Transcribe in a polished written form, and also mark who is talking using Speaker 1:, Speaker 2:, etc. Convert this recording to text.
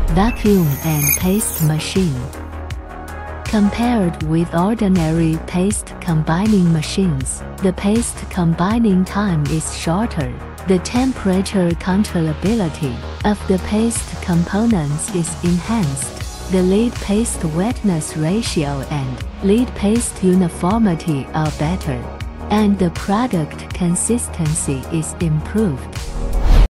Speaker 1: vacuum and paste machine. Compared with ordinary paste combining machines, the paste combining time is shorter. The temperature controllability of the paste components is enhanced. The lead paste wetness ratio and lead paste uniformity are better, and the product consistency is improved.